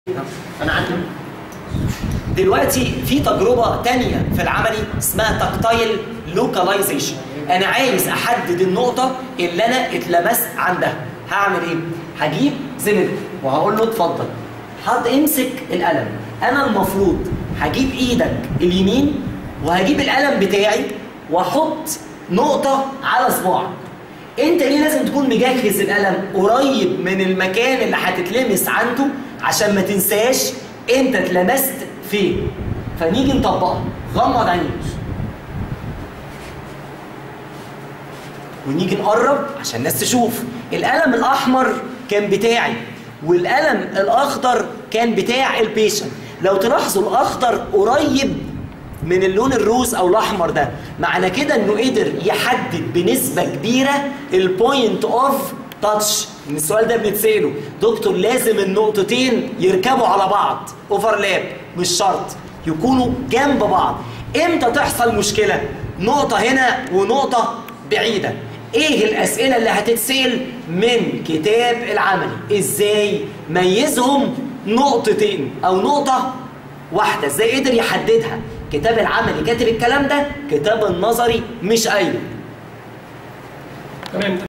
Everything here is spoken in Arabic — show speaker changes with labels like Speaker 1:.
Speaker 1: انا عندي دلوقتي في تجربه تانية في العملي اسمها تاكتايل لوكاليزيشن. انا عايز احدد النقطه اللي انا اتلمست عندها. هعمل ايه؟ هجيب زميلي وهقول له اتفضل امسك القلم. انا المفروض هجيب ايدك اليمين وهجيب القلم بتاعي واحط نقطه على صباعك. انت ليه لازم تكون مجهز القلم قريب من المكان اللي هتتلمس عنده عشان ما تنساش انت اتلمست فين. فنيجي نطبقها. غمض عينيك ونيجي نقرب عشان الناس تشوف. القلم الاحمر كان بتاعي والقلم الاخضر كان بتاع البيشنت. لو تلاحظوا الاخضر قريب من اللون الروز او الاحمر ده، معنى كده انه قدر يحدد بنسبه كبيره البوينت اوف تاتش. السؤال ده بنتساله، دكتور لازم النقطتين يركبوا على بعض اوفرلاب، مش شرط يكونوا جنب بعض. امتى تحصل مشكله؟ نقطه هنا ونقطه بعيده. ايه الاسئله اللي هتتسال من كتاب العملي؟ ازاي ميزهم نقطتين او نقطه واحده؟ ازاي قدر يحددها؟ كتاب العملي كاتب الكلام ده، كتاب النظري مش قايله.
Speaker 2: تمام.